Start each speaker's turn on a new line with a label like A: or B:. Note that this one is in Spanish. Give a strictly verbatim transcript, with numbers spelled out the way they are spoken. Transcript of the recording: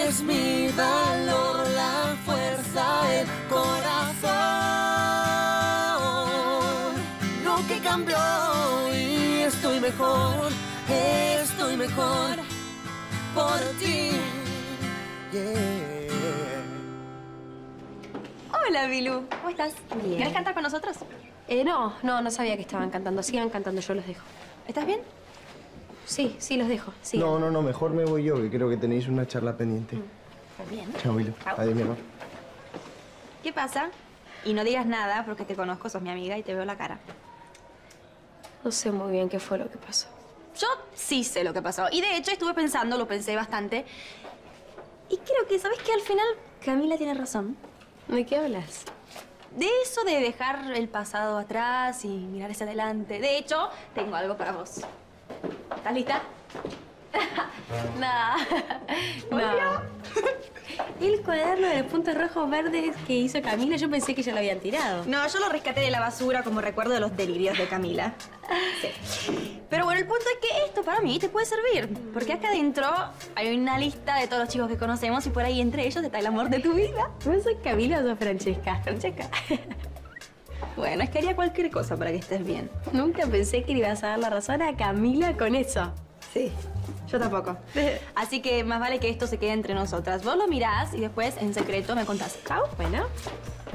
A: es mi valor, la fuerza, el corazón. Lo que cambió y estoy mejor, estoy mejor por ti. Yeah.
B: Hola, Bilu. ¿Cómo estás?
C: Bien.
B: ¿Querés cantar con nosotros?
C: Eh, no, no, no sabía que estaban cantando. Sigan cantando, yo los dejo.
B: ¿Estás bien?
C: Sí, sí, los dejo. Sigan.
D: No, no, no, mejor me voy yo, que creo que tenéis una charla pendiente.
B: Pues bien.
D: Chao, Milo.
B: Chao.
D: Adiós, mi amor.
B: ¿Qué pasa? Y no digas nada porque te conozco, sos mi amiga y te veo la cara.
C: No sé muy bien qué fue lo que pasó.
B: Yo sí sé lo que pasó. Y de hecho estuve pensando, lo pensé bastante. Y creo que, ¿sabes qué? Al final Camila tiene razón.
C: ¿De qué hablas?
B: De eso de dejar el pasado atrás y mirar hacia adelante. De hecho, tengo algo para vos. ¿Estás lista?
C: No. No. El cuaderno de los puntos rojos verdes que hizo Camila, yo pensé que ya lo habían tirado.
B: No, yo lo rescaté de la basura como recuerdo de los delirios de Camila. Sí. Pero bueno, el punto es que esto para mí te puede servir. Porque acá adentro hay una lista de todos los chicos que conocemos y por ahí entre ellos está el amor de tu vida.
C: ¿Vos sos Camila o sos Francesca?
B: Francesca. Bueno, es que haría cualquier cosa para que estés bien.
C: Nunca pensé que le ibas a dar la razón a Camila con eso.
B: Sí, yo tampoco. Así que más vale que esto se quede entre nosotras. Vos lo mirás y después, en secreto, me contás. ¿Chau?
C: Bueno.